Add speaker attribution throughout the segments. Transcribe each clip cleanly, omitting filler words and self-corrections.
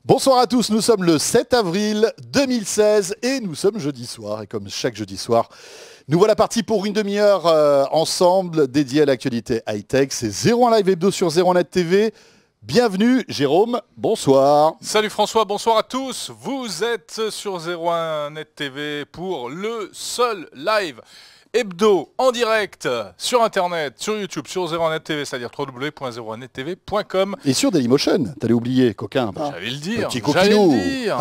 Speaker 1: Bonsoir à tous, nous sommes le 7 avril 2016 et nous sommes jeudi soir. Et comme chaque jeudi soir, nous voilà partis pour une demi-heure ensemble dédiée à l'actualité high-tech. C'est 01 Live Hebdo sur 01net TV. Bienvenue Jérôme, bonsoir.
Speaker 2: Salut François, bonsoir à tous. Vous êtes sur 01net TV pour le seul live hebdo en direct sur internet, sur YouTube, sur 01net TV, c'est-à-dire www.01nettv.com.
Speaker 1: Et sur Dailymotion, t'allais oublier, coquin.
Speaker 2: J'allais le dire,
Speaker 1: Petit coquinou.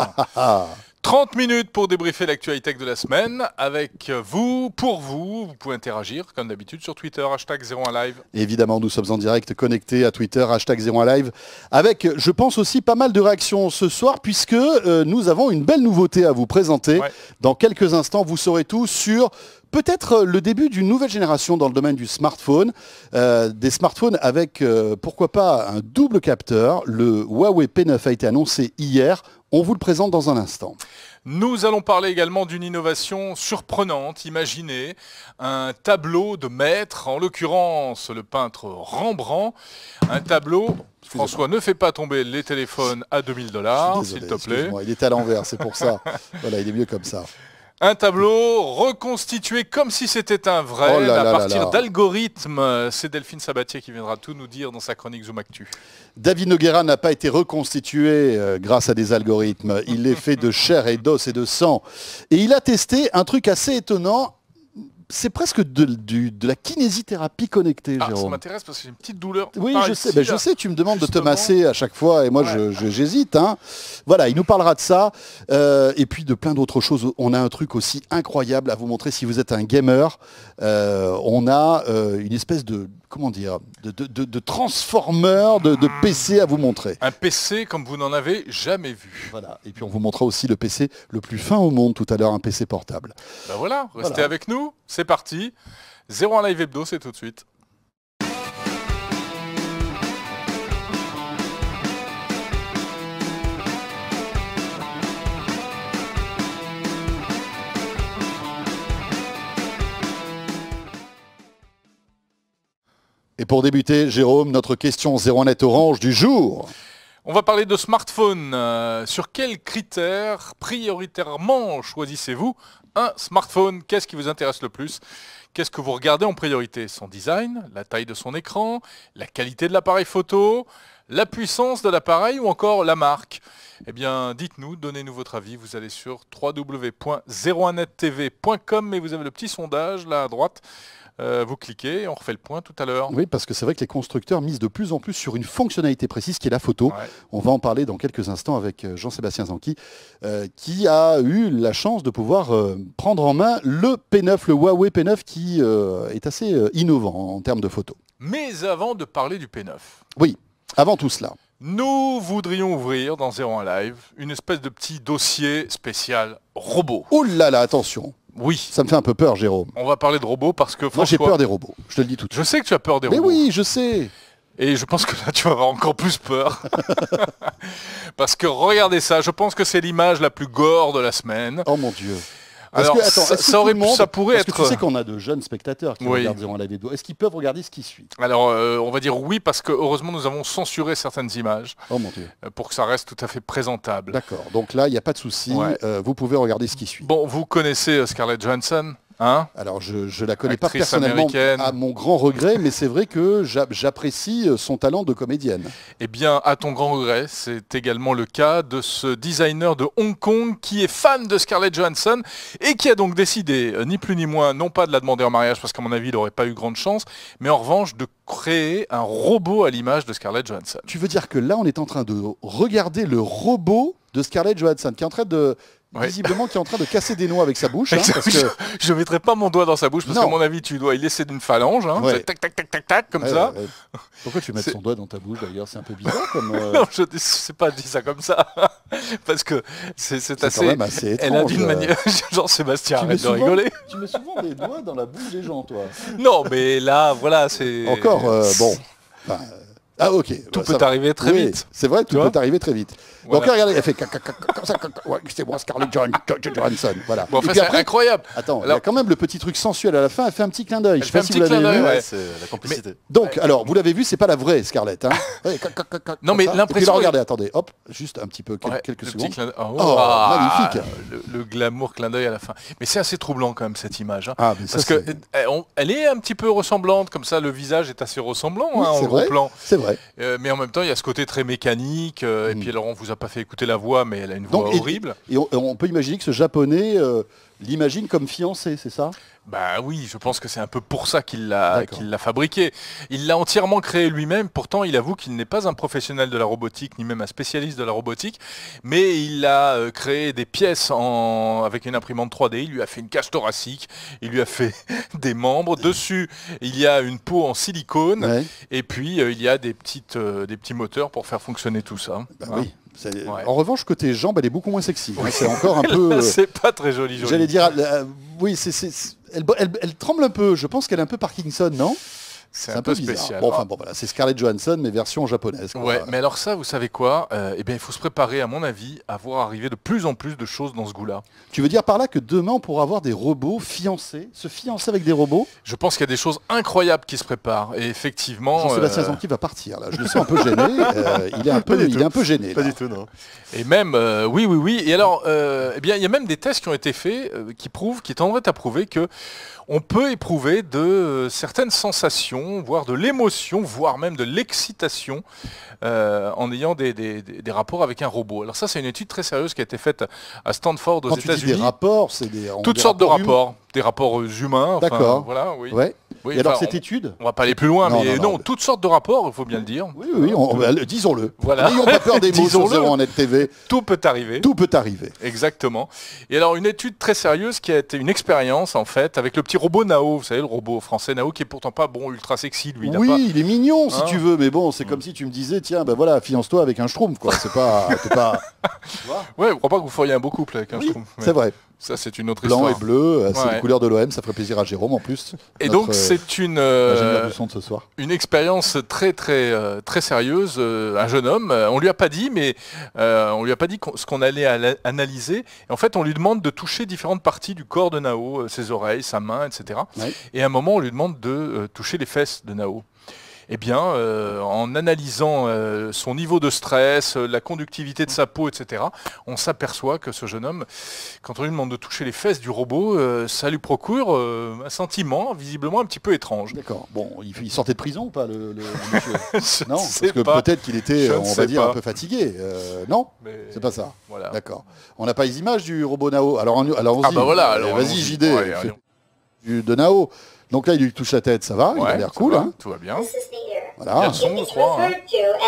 Speaker 2: 30 minutes pour débriefer l'actualité tech de la semaine avec vous, pour vous. Vous pouvez interagir comme d'habitude sur Twitter, hashtag 01live.
Speaker 1: Évidemment, nous sommes en direct connectés à Twitter, hashtag 01live, avec, je pense aussi, pas mal de réactions ce soir, puisque nous avons une belle nouveauté à vous présenter. Ouais. Dans quelques instants, vous saurez tout sur peut-être le début d'une nouvelle génération dans le domaine du smartphone. Des smartphones avec, pourquoi pas, un double capteur. Le Huawei P9 a été annoncé hier. On vous le présente dans un instant.
Speaker 2: Nous allons parler également d'une innovation surprenante. Imaginez un tableau de maître, en l'occurrence le peintre Rembrandt. Un tableau... François, ne fais pas tomber les téléphones à 2000 $, s'il te plaît.
Speaker 1: Il était à l'envers, c'est pour ça. Voilà, il est mieux comme ça.
Speaker 2: Un tableau reconstitué comme si c'était un vrai, à partir d'algorithmes. C'est Delphine Sabatier qui viendra tout nous dire dans sa chronique Zoom Actu.
Speaker 1: David Noguera n'a pas été reconstitué grâce à des algorithmes. Il est fait de chair et d'os et de sang. Et il a testé un truc assez étonnant. C'est presque de la kinésithérapie connectée, Jérôme.
Speaker 2: Ça m'intéresse parce que j'ai une petite douleur.
Speaker 1: Oui, je sais. Ben, je sais, tu me demandes justement de te masser à chaque fois et moi j'hésite. Hein. Voilà, il nous parlera de ça et puis de plein d'autres choses. On a un truc aussi incroyable à vous montrer si vous êtes un gamer. On a une espèce de, comment dire, de transformer de PC à vous montrer.
Speaker 2: Un PC comme vous n'en avez jamais vu.
Speaker 1: Voilà, et puis on vous montrera aussi le PC le plus fin au monde tout à l'heure, un PC portable.
Speaker 2: Ben voilà, restez avec nous. C'est parti, 01 Live Hebdo, c'est tout de suite.
Speaker 1: Et pour débuter, Jérôme, notre question 01net Orange du jour.
Speaker 2: On va parler de smartphone. Sur quels critères prioritairement choisissez-vous un smartphone? Qu'est-ce qui vous intéresse le plus? Qu'est-ce que vous regardez en priorité? Son design, la taille de son écran, la qualité de l'appareil photo, la puissance de l'appareil ou encore la marque? Eh bien, dites-nous, donnez-nous votre avis. Vous allez sur www.01nettv.com et vous avez le petit sondage là à droite. Vous cliquez et on refait le point tout à l'heure.
Speaker 1: Oui, parce que c'est vrai que les constructeurs misent de plus en plus sur une fonctionnalité précise qui est la photo. Ouais. On va en parler dans quelques instants avec Jean-Sébastien Zanqui, qui a eu la chance de pouvoir prendre en main le P9, le Huawei P9, qui est assez innovant en termes de photo.
Speaker 2: Mais avant de parler du P9.
Speaker 1: Oui, avant tout cela.
Speaker 2: Nous voudrions ouvrir dans 01 Live une espèce de petit dossier spécial robot.
Speaker 1: Oh là là, attention.
Speaker 2: Oui.
Speaker 1: Ça me fait un peu peur, Jérôme.
Speaker 2: On va parler de robots parce que François...
Speaker 1: Moi, j'ai peur des robots. Je te le dis tout de suite.
Speaker 2: Je sais que tu as peur des robots.
Speaker 1: Mais oui, je sais.
Speaker 2: Et je pense que là, tu vas avoir encore plus peur. Parce que regardez ça. Je pense que c'est l'image la plus gore de la semaine.
Speaker 1: Oh mon Dieu.
Speaker 2: Alors, ça pourrait être...
Speaker 1: Tu sais qu'on a de jeunes spectateurs qui regardent 01 Live Hebdo. Est-ce qu'ils peuvent regarder ce qui suit?
Speaker 2: Alors, on va dire oui, parce que heureusement, nous avons censuré certaines images.
Speaker 1: Oh mon Dieu.
Speaker 2: Pour que ça reste tout à fait présentable.
Speaker 1: D'accord. Donc là, il n'y a pas de souci. Ouais. Vous pouvez regarder ce qui suit.
Speaker 2: Bon, vous connaissez Scarlett Johansson, hein?
Speaker 1: Alors, je la connais pas personnellement à mon grand regret, mais c'est vrai que j'apprécie son talent de comédienne.
Speaker 2: Eh bien, à ton grand regret, c'est également le cas de ce designer de Hong Kong qui est fan de Scarlett Johansson et qui a donc décidé, ni plus ni moins, non pas de la demander en mariage, parce qu'à mon avis, il n'aurait pas eu grande chance, mais en revanche, de créer un robot à l'image de Scarlett Johansson.
Speaker 1: Tu veux dire que là, on est en train de regarder le robot de Scarlett Johansson, qui est en train de... Ouais. Visiblement qui est en train de casser des noix avec sa bouche. Hein, parce que...
Speaker 2: Je ne mettrai pas mon doigt dans sa bouche parce qu'à mon avis tu dois y laisser d'une phalange. Hein, ouais. Tac, tac, tac, tac, tac, comme ça.
Speaker 1: Ouais. Pourquoi tu mets son doigt dans ta bouche d'ailleurs? C'est un peu bizarre comme...
Speaker 2: Non, je ne sais pas dit ça comme ça. Parce que c'est assez...
Speaker 1: quand même assez étrange.
Speaker 2: Elle a d'une manière... Jean-Sébastien, arrête de rigoler.
Speaker 1: Tu mets souvent des doigts dans la bouche des gens, toi.
Speaker 2: Non, mais là, voilà, c'est...
Speaker 1: Encore, bon... Ah ok.
Speaker 2: Tout peut arriver très vite.
Speaker 1: C'est vrai, tout peut arriver très vite.
Speaker 2: Voilà.
Speaker 1: Donc regardez, elle fait comme ça, c'est moi Scarlett Johansson. Voilà.
Speaker 2: Bon, enfin, c'est incroyable.
Speaker 1: Attends, il y a quand même le petit truc sensuel à la fin, elle fait un petit clin d'œil. Je sais pas si vous l'avez vu.
Speaker 3: Ouais, c'est la complicité.
Speaker 1: Donc, alors, vous l'avez vu, c'est pas la vraie Scarlett. Hein.
Speaker 2: Non, mais l'impression...
Speaker 1: Regardez, attendez, hop, juste un petit peu, quelques secondes.
Speaker 2: Magnifique. Le glamour clin d'œil à la fin. Mais c'est assez troublant quand même cette image. Hein.
Speaker 1: Ah, mais
Speaker 2: parce qu'elle est un petit peu ressemblante, comme ça le visage est assez ressemblant en gros plan.
Speaker 1: C'est vrai.
Speaker 2: Mais en même temps, il y a ce côté très mécanique. Et puis alors, on vous a pas fait écouter la voix, mais elle a une voix horrible.
Speaker 1: Et on peut imaginer que ce japonais l'imagine comme fiancé, c'est ça?
Speaker 2: Bah oui, je pense que c'est un peu pour ça qu'il l'a fabriqué. Il l'a entièrement créé lui-même, pourtant il avoue qu'il n'est pas un professionnel de la robotique, ni même un spécialiste de la robotique, mais il a créé des pièces avec une imprimante 3D, il lui a fait une cage thoracique, il lui a fait des membres, dessus il y a une peau en silicone, et puis il y a des petits moteurs pour faire fonctionner tout ça.
Speaker 1: Bah oui. En revanche, côté jambes, elle est beaucoup moins sexy. C'est encore un peu...
Speaker 2: c'est pas très joli.
Speaker 1: J'allais dire, oui, elle tremble un peu. Je pense qu'elle est un peu Parkinson, non?
Speaker 2: C'est un peu spécial.
Speaker 1: Bon, enfin, voilà, c'est Scarlett Johansson, mais version japonaise. Quoi.
Speaker 2: Ouais, mais alors ça, vous savez quoi? Eh bien, il faut se préparer, à mon avis, à voir arriver de plus en plus de choses dans ce goût-là.
Speaker 1: Tu veux dire par là que demain, on pourra avoir des robots fiancés, se fiancer avec des robots?
Speaker 2: Je pense qu'il y a des choses incroyables qui se préparent. Et effectivement...
Speaker 1: Jean-Sébastien Zanqui va partir, là. Je le sens un peu gêné. Il est un peu gêné.
Speaker 3: Pas du tout, non.
Speaker 2: Et même, oui. Et alors, eh bien, il y a même des tests qui ont été faits qui tendraient à prouver que on peut éprouver de certaines sensations, voire de l'émotion, voire même de l'excitation en ayant des rapports avec un robot. Alors ça, c'est une étude très sérieuse qui a été faite à Stanford aux États-Unis.
Speaker 1: Quand tu dis des rapports, c'est
Speaker 2: toutes sortes de rapports. Des rapports humains.
Speaker 1: D'accord.
Speaker 2: Voilà, oui.
Speaker 1: Ouais.
Speaker 2: Oui,
Speaker 1: et alors cette étude?
Speaker 2: On va pas aller plus loin, mais non, toutes sortes de rapports, il faut bien le dire.
Speaker 1: Oui, disons-le.
Speaker 2: Voilà.
Speaker 1: N'ayons pas peur des mots sur 01net TV.
Speaker 2: Tout peut arriver.
Speaker 1: Tout peut arriver.
Speaker 2: Exactement. Et alors une étude très sérieuse qui a été une expérience en fait avec le petit robot Nao, vous savez le robot français Nao qui est pourtant pas ultra sexy lui.
Speaker 1: Il est mignon si tu veux, mais bon, c'est comme si tu me disais tiens ben voilà, fiance-toi avec un schtroumpf quoi. C'est pas.
Speaker 2: Ouais, je crois pas que vous feriez un beau couple avec un schtroumpf.
Speaker 1: C'est vrai.
Speaker 2: Ça, c'est une autre histoire.
Speaker 1: Blanc et bleu, c'est les couleurs de l'OM, ça ferait plaisir à Jérôme en plus.
Speaker 2: Et donc, c'est une expérience très sérieuse. Un jeune homme, on lui a pas dit, mais on lui a pas dit ce qu'on allait analyser. Et en fait, on lui demande de toucher différentes parties du corps de Nao, ses oreilles, sa main, etc. Ouais. Et à un moment, on lui demande de toucher les fesses de Nao. Eh bien, en analysant son niveau de stress, la conductivité de sa peau, etc., on s'aperçoit que ce jeune homme, quand on lui demande de toucher les fesses du robot, ça lui procure un sentiment visiblement un petit peu étrange.
Speaker 1: D'accord. Bon, il sortait de prison ou pas, le monsieur? Non, parce que peut-être qu'il était, on va dire, un peu fatigué. Non, c'est pas ça. Voilà. D'accord. On n'a pas les images du robot Nao. Alors
Speaker 2: ah bah voilà.
Speaker 1: Vas-y, JD. De Nao. Donc là, il lui touche la tête, ça va, il a l'air cool. Hein.
Speaker 2: Tout va bien.
Speaker 1: Voilà.
Speaker 2: Il y a le son, je crois. Hein.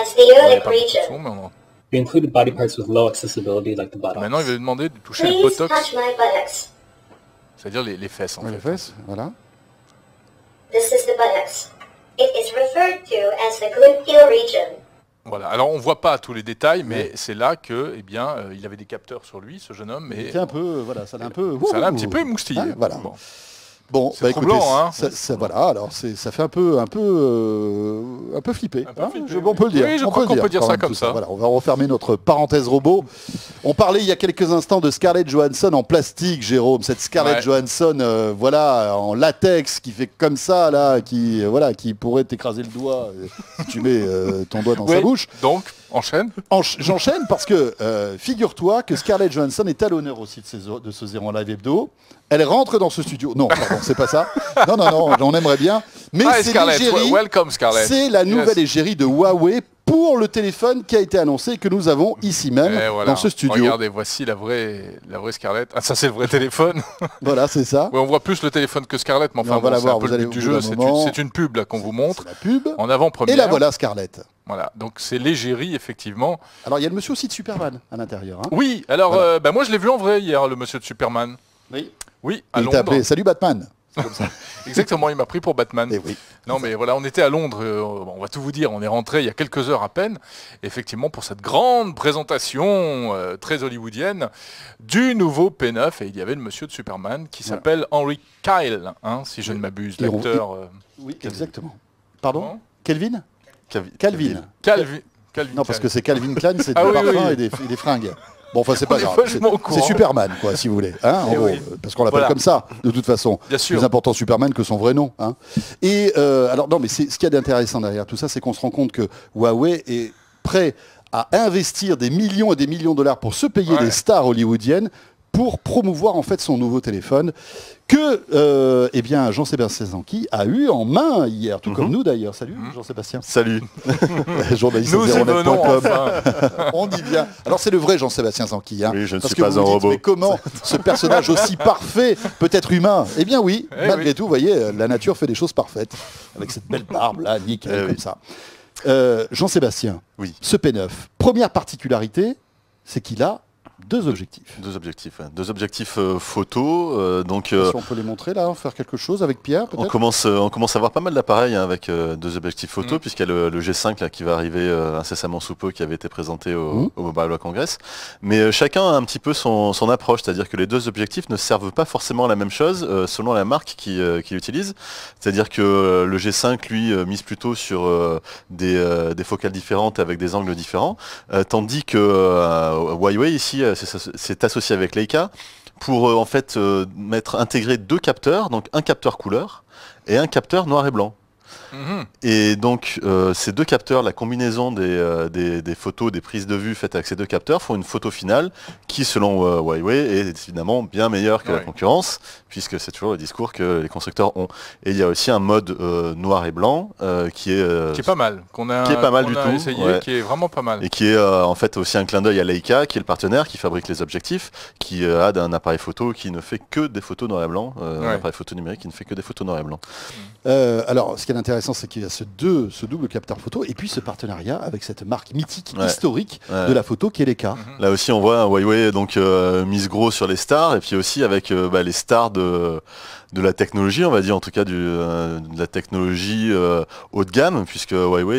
Speaker 4: We included body parts with low accessibility, like the buttocks.
Speaker 2: Maintenant, il va lui demander de toucher les buttocks. C'est-à-dire les fesses, en fait.
Speaker 1: Les fesses, voilà.
Speaker 5: This is the buttocks. It is referred to as the gluteal region.
Speaker 2: Voilà. Alors, on voit pas tous les détails, mais c'est là que, eh bien, il avait des capteurs sur lui, ce jeune homme.
Speaker 1: Et un peu, voilà, ça l'a un peu.
Speaker 2: Ça l'a un petit peu émoustillé.
Speaker 1: Hein, voilà. Bon,
Speaker 2: c'est troublant, hein.
Speaker 1: Voilà, alors ça fait un peu flipper. On peut le dire.
Speaker 2: Oui, je crois qu'on peut dire ça comme ça.
Speaker 1: Voilà, on va refermer notre parenthèse robot. On parlait il y a quelques instants de Scarlett Johansson en plastique, Jérôme. Cette Scarlett Johansson, voilà, en latex, qui fait comme ça, là, qui pourrait t'écraser le doigt si tu mets ton doigt dans sa bouche.
Speaker 2: Donc, enchaîne.
Speaker 1: J'enchaîne parce que figure-toi que Scarlett Johansson est à l'honneur aussi de ce 01 Live Hebdo. Elle rentre dans ce studio. Non, pardon, c'est pas ça. Non, j'en aimerais bien. Mais c'est l'égérie.
Speaker 2: Welcome, Scarlett.
Speaker 1: C'est la nouvelle égérie de Huawei pour le téléphone qui a été annoncé et que nous avons ici même dans ce studio.
Speaker 2: Regardez, voici la vraie Scarlett. Ah, ça c'est le vrai téléphone.
Speaker 1: Voilà, c'est ça.
Speaker 2: Oui, on voit plus le téléphone que Scarlett, mais enfin,
Speaker 1: on va la voir.
Speaker 2: C'est un peu le but du jeu. C'est une pub là qu'on vous montre.
Speaker 1: C'est la pub.
Speaker 2: En avant-première.
Speaker 1: Et la voilà, Scarlett.
Speaker 2: Voilà, donc c'est l'égérie, effectivement.
Speaker 1: Alors, il y a le monsieur aussi de Superman à l'intérieur. Hein.
Speaker 2: Oui, alors, moi je l'ai vu en vrai hier, le monsieur de Superman.
Speaker 1: Oui.
Speaker 2: Oui, à Londres.
Speaker 1: Il t'a appelé « Salut Batman ».
Speaker 2: Comme ça. Exactement, il m'a pris pour Batman.
Speaker 1: Et oui.
Speaker 2: Non mais voilà, on était à Londres, on va tout vous dire, on est rentré il y a quelques heures à peine, effectivement pour cette grande présentation très hollywoodienne du nouveau P9, et il y avait le monsieur de Superman qui s'appelle Henry Cavill, hein, si je ne m'abuse, l'acteur...
Speaker 1: Oui, exactement. Pardon, Kelvin Calvin.
Speaker 2: Calvin
Speaker 1: Non, parce que c'est Calvin Klein, c'est
Speaker 2: Ah
Speaker 1: du
Speaker 2: oui,
Speaker 1: parfum
Speaker 2: oui.
Speaker 1: et des fringues. Bon, enfin, c'est pas
Speaker 2: On est
Speaker 1: grave.
Speaker 2: vachement au courant.
Speaker 1: C'est Superman, quoi, si vous voulez. Hein, en
Speaker 2: Eh
Speaker 1: gros,
Speaker 2: oui.
Speaker 1: parce qu'on l'appelle
Speaker 2: Voilà.
Speaker 1: comme ça, de toute façon.
Speaker 2: Bien sûr.
Speaker 1: Plus important Superman que son vrai nom. Hein. Et alors, non, mais ce qu'il y a d'intéressant derrière tout ça, c'est qu'on se rend compte que Huawei est prêt à investir des millions et des millions de dollars pour se payer des stars hollywoodiennes pour promouvoir en fait son nouveau téléphone que eh bien Jean-Sébastien Zanqui a eu en main hier, tout comme nous d'ailleurs. Salut Jean-Sébastien.
Speaker 3: Salut.
Speaker 1: Journaliste
Speaker 2: Nous y venons
Speaker 1: zeronet.com.
Speaker 2: enfin.
Speaker 1: On dit bien. Alors c'est le vrai Jean-Sébastien Zanqui. Hein,
Speaker 3: Oui, je ne
Speaker 1: parce
Speaker 3: suis
Speaker 1: que
Speaker 3: pas
Speaker 1: vous
Speaker 3: un
Speaker 1: vous dites,
Speaker 3: robot.
Speaker 1: mais comment ce personnage aussi parfait peut être humain? Eh bien oui,
Speaker 2: Eh
Speaker 1: malgré
Speaker 2: oui.
Speaker 1: tout, vous voyez, la nature fait des choses parfaites. Avec cette belle barbe là, nickel,
Speaker 3: Eh
Speaker 1: comme
Speaker 3: oui.
Speaker 1: ça. Jean-Sébastien,
Speaker 3: Oui.
Speaker 1: ce P9, première particularité, c'est qu'il a deux objectifs.
Speaker 3: Deux objectifs. Deux objectifs photo. Donc
Speaker 1: Si on peut les montrer là, faire quelque chose avec Pierre
Speaker 3: on
Speaker 1: peut-être.
Speaker 3: commence à avoir pas mal d'appareils hein, avec deux objectifs photo, puisqu'il y a le G5 là, qui va arriver incessamment sous peu, qui avait été présenté au Mobile World Congress. Mais chacun a un petit peu son approche, c'est-à-dire que les deux objectifs ne servent pas forcément à la même chose selon la marque qui utilise. C'est-à-dire que le G5, lui, mise plutôt sur des focales différentes avec des angles différents, tandis que Huawei ici s'est associé avec Leica pour en fait intégrer deux capteurs, donc un capteur couleur et un capteur noir et blanc. Et donc ces deux capteurs, la combinaison des photos, des prises de vue faites avec ces deux capteurs font une photo finale qui selon Huawei est évidemment bien meilleure que la concurrence, puisque c'est toujours le discours que les constructeurs ont. Et il y a aussi un mode noir et blanc qui est
Speaker 2: pas mal,
Speaker 3: qui est pas mal du tout,
Speaker 2: essayé, qui est vraiment pas mal.
Speaker 3: et qui est en fait aussi un clin d'œil à Leica, qui est le partenaire qui fabrique les objectifs, qui a un appareil photo qui ne fait que des photos noir et blanc, un appareil photo numérique qui ne fait que des photos noir et blanc.
Speaker 1: Alors, ce qui est intéressant, c'est qu'il y a ce double capteur photo et puis ce partenariat avec cette marque mythique, historique de la photo qui est Leica.
Speaker 3: Là aussi, on voit Huawei donc mise gros sur les stars, et puis aussi avec les stars de la technologie, on va dire, en tout cas de la technologie haut de gamme, puisque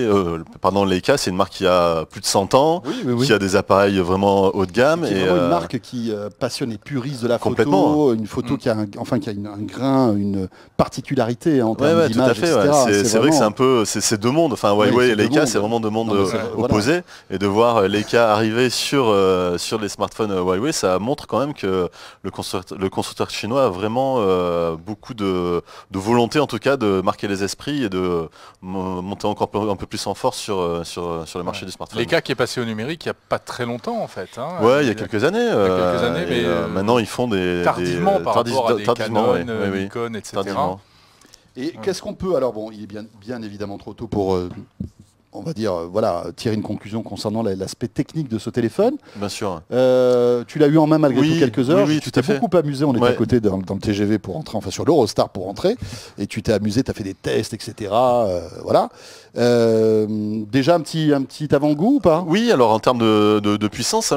Speaker 3: Leica, c'est une marque qui a plus de 100 ans, qui a des appareils vraiment haut de gamme.
Speaker 1: C'est vraiment une marque qui passionne et puriste de la photo, une photo qui a un grain, une particularité en termes d'image,
Speaker 3: tout à fait,
Speaker 1: etc.
Speaker 3: C'est vrai que c'est un peu, c'est deux mondes, enfin Huawei et Leica, c'est vraiment deux mondes opposés, et de voir Leica arriver sur les smartphones Huawei, ça montre quand même que le constructeur chinois a vraiment beaucoup de volonté, en tout cas, de marquer les esprits et de monter encore un peu plus en force sur le marché du smartphone.
Speaker 2: Leica qui est passé au numérique il n'y a pas très longtemps en fait. Hein.
Speaker 3: Il y a quelques années.
Speaker 2: Mais
Speaker 3: maintenant ils font
Speaker 2: tardivement par rapport à des Canon,
Speaker 3: oui.
Speaker 2: Nikon, etc.
Speaker 3: Tardivement.
Speaker 1: Et qu'est-ce qu'on peut... Alors bon, il est bien évidemment trop tôt pour... on va dire, tirer une conclusion concernant l'aspect technique de ce téléphone.
Speaker 3: Bien sûr.
Speaker 1: Tu l'as eu en main malgré tout quelques heures.
Speaker 3: Oui,
Speaker 1: tu t'es beaucoup amusé. On était à côté dans le TGV pour rentrer, enfin sur l'Eurostar pour rentrer. Et tu t'es amusé, tu as fait des tests, etc. Voilà. Déjà un petit avant-goût ou pas?
Speaker 3: Oui, alors en termes de puissance, hein,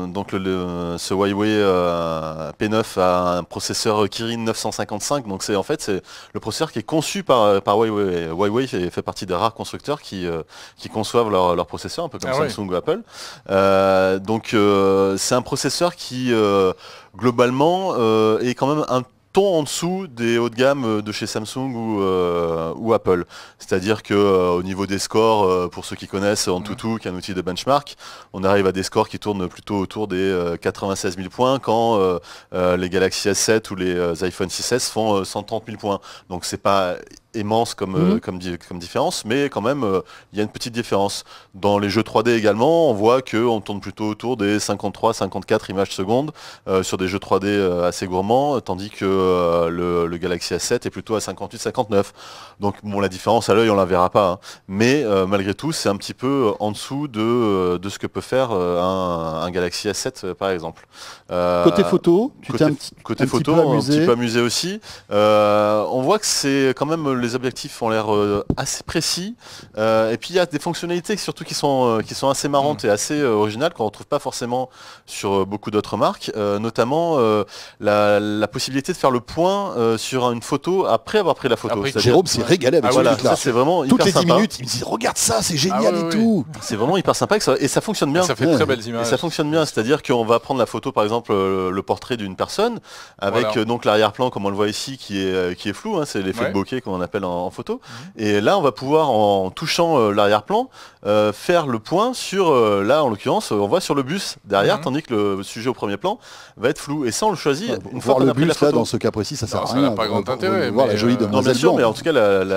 Speaker 3: ce Huawei P9 a un processeur Kirin 955. Donc c'est le processeur qui est conçu par Huawei. Huawei fait partie des rares constructeurs qui conçoivent leur processeur, un peu comme Samsung ou Apple. Donc c'est un processeur qui globalement est quand même un ton en dessous des hauts de gamme de chez Samsung ou Apple. C'est-à-dire que au niveau des scores, pour ceux qui connaissent Antutu, qui est un outil de benchmark, on arrive à des scores qui tournent plutôt autour des 96 000 points quand les Galaxy S7 ou les iPhone 6s font 130 000 points. Donc c'est pas immense comme différence, mais quand même il y a une petite différence. Dans les jeux 3D également, on voit qu'on tourne plutôt autour des 53-54 images secondes sur des jeux 3D assez gourmands, tandis que le Galaxy S7 est plutôt à 58-59. Donc bon, la différence à l'œil on la verra pas, hein. Mais malgré tout c'est un petit peu en dessous de ce que peut faire un Galaxy S7 par exemple.
Speaker 1: Côté photo,
Speaker 3: côté photo, un petit peu amusé aussi. On voit que c'est quand même les objectifs ont l'air assez précis, et puis il y a des fonctionnalités surtout qui sont assez marrantes et assez originales qu'on ne retrouve pas forcément sur beaucoup d'autres marques, notamment la possibilité de faire le point sur une photo après avoir pris la photo.
Speaker 1: Jérôme s'est régalé avec ce truc-là.
Speaker 3: C'est vraiment
Speaker 1: toutes
Speaker 3: hyper
Speaker 1: les 10
Speaker 3: sympa.
Speaker 1: minutes, il me dit regarde ça, c'est génial et tout.
Speaker 3: C'est vraiment hyper sympa et ça fonctionne bien.
Speaker 2: Ça fait de très belles images.
Speaker 3: Et ça fonctionne bien, c'est-à-dire qu'on va prendre la photo, par exemple le portrait d'une personne avec donc l'arrière-plan comme on le voit ici qui est flou, hein, c'est l'effet de bokeh comme on a appelle en photo. Et là, on va pouvoir, en touchant l'arrière-plan, faire le point sur, là en l'occurrence, on voit sur le bus derrière, tandis que le sujet au premier plan va être flou. Et ça, on le choisit une fois
Speaker 1: Voir
Speaker 3: qu'on
Speaker 1: le
Speaker 3: a pris la
Speaker 1: bus, là,
Speaker 3: photo.
Speaker 1: dans ce cas précis, ça sert à
Speaker 2: ça
Speaker 1: rien.
Speaker 2: n'a pas grand intérêt,
Speaker 1: Voir
Speaker 2: mais,
Speaker 1: la jolie
Speaker 3: Non, bien
Speaker 1: demoiselle
Speaker 3: sûr, mais
Speaker 1: blonde.
Speaker 3: en tout cas,